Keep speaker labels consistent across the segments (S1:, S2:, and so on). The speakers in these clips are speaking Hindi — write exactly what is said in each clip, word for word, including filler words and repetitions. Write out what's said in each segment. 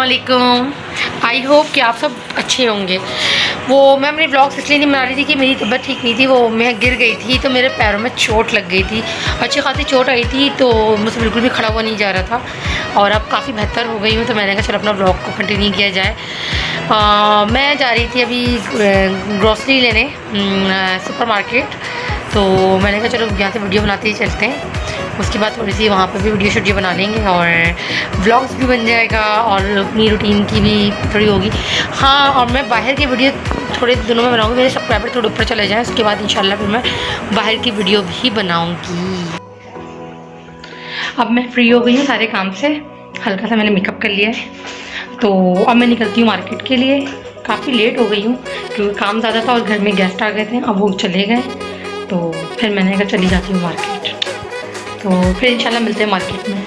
S1: अस्सलामुअलैकुम। आई होप कि आप सब अच्छे होंगे। वो मैं अपने ब्लॉग्स इसलिए नहीं बना रही थी कि मेरी तबीयत ठीक नहीं थी, वो मैं गिर गई थी तो मेरे पैरों में चोट लग गई थी, अच्छी खासी चोट आई थी, तो मुझसे बिल्कुल भी खड़ा हुआ नहीं जा रहा था और अब काफ़ी बेहतर हो गई हूँ। तो मैंने कहा चलो अपना ब्लॉग को कंटिन्यू किया जाए। आ, मैं जा रही थी अभी ग्रॉसरी लेने सुपर मार्केट, तो मैंने कहा चलो यहाँ से वीडियो बनाते ही चलते हैं, उसके बाद थोड़ी सी वहाँ पर भी वीडियो शूडियो बना लेंगे और व्लॉग्स भी बन जाएगा और अपनी रूटीन की भी थोड़ी होगी। हाँ, और मैं बाहर की वीडियो थोड़े दिनों में बनाऊँगी, मेरे सब्सक्राइबर थोड़े ऊपर चले जाएँ, उसके बाद इंशाल्लाह फिर मैं बाहर की वीडियो भी बनाऊँगी। अब मैं फ्री हो गई हूँ सारे काम से, हल्का सा मैंने मेकअप कर लिया है, तो अब मैं निकलती हूँ मार्केट के लिए। काफ़ी लेट हो गई हूँ क्योंकि काम ज़्यादा था और घर में गेस्ट आ गए थे, अब वो चले गए, तो फिर मैंने कहा चली जाती हूँ मार्केट, तो फिर इंशाल्लाह मिलते हैं मार्केट में।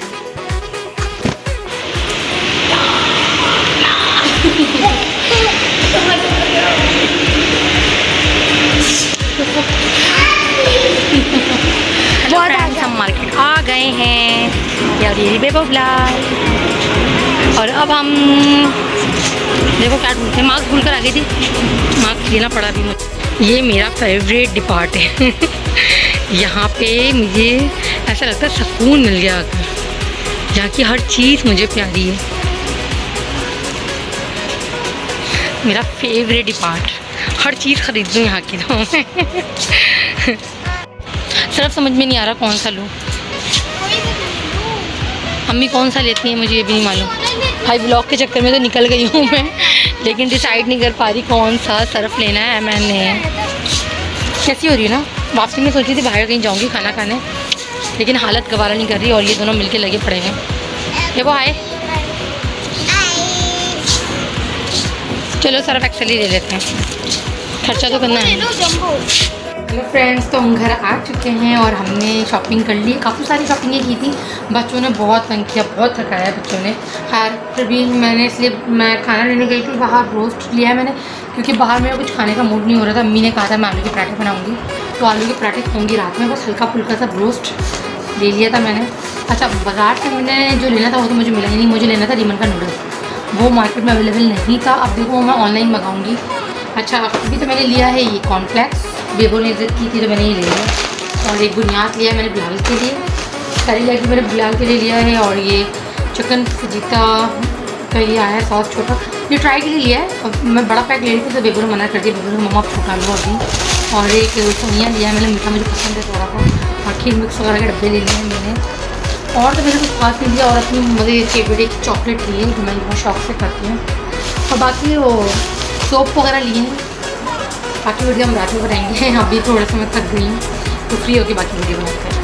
S1: हम मार्केट आ गए हैं यार, ये बेबो ब्लाल, और अब हम देखो क्या ढूंढते हैं। मास्क भूल कर आ गई थी, मास्क लेना पड़ा भी मुझे। ये मेरा फेवरेट डिपार्ट है यहाँ पे मुझे ऐसा लगता है सुकून मिल गया आकर, यहाँ की हर चीज़ मुझे प्यारी है। मेरा फेवरेट डिपार्ट, हर चीज़ खरीद लूँ यहाँ की। तो सिर्फ समझ में नहीं आ रहा कौन सा लूँ, अम्मी कौन सा लेती हैं मुझे ये भी नहीं मालूम। भाई ब्लॉग के चक्कर में तो निकल गई हूँ मैं, लेकिन डिसाइड नहीं कर पा रही कौन सा सर्फ लेना है। मैंने कैसी हो रही है ना, वापसी में सोची थी बाहर कहीं जाऊंगी खाना खाने, लेकिन हालत गवारा नहीं कर रही और ये दोनों मिलके लगे पड़े हैं। ये वो आए, चलो सर्फ एक्सेल ही ले लेते हैं, खर्चा तो करना है। हेलो फ्रेंड्स, तो हम घर आ चुके हैं और हमने शॉपिंग कर ली, काफ़ी सारी शॉपिंगें की थी। बच्चों ने बहुत तंग किया, बहुत थकाया बच्चों ने। खैर फिर भी मैंने, इसलिए मैं खाना लेने गई थी बाहर, रोस्ट लिया है मैंने, क्योंकि बाहर मेरा कुछ खाने का मूड नहीं हो रहा था। अम्मी ने कहा था मैं आलू के पराठे बनाऊँगी, तो आलू के पराठे खाऊँगी रात में, बस हल्का फुल्का सा रोस्ट ले लिया था मैंने। अच्छा, बाज़ार से मैंने जो लेना था वो तो मुझे मिला ही नहीं, मुझे लेना था रीमन का नूडल्स, वो मार्केट में अवेलेबल नहीं था। अब देखो मैं ऑनलाइन मंगाऊँगी। अच्छा, अभी तो मैंने लिया है ये कॉर्नफ्लेक्स, बेबो ने इज्जत की थी तो मैंने ये ले लिया, और एक बुनियाद लिया है मैंने बिलाल के लिए, सारी जाके मैंने बिलाल के लिए लिया है, और ये चिकन फजीता का ये आया है सॉस छोटा, ये ट्राई के लिए लिया है। और मैं बड़ा पैक ले रही थी तो बेबो ने मना कर दिया, बेबो ने मम्मा छोटा लो अभी। और एक सोनिया लिया है मैंने, मीठा मुझे पसंद है थोड़ा सा, और खीर मिक्स वगैरह के डब्बे ले लिए हैं मैंने, और तो मैंने कुछ खास नहीं लिया। और अपनी मुझे फेवरेट एक चॉकलेट ली है जो मैं बहुत शौक से करती हूँ, और बाकी वो सोप वगैरह लिए हैं। बाकी वीडियो हम रात में बनाएंगे, अभी थोड़ा सा मैं थक गई हूँ तो फ्री होकर बाकी वीडियो बनाते हैं।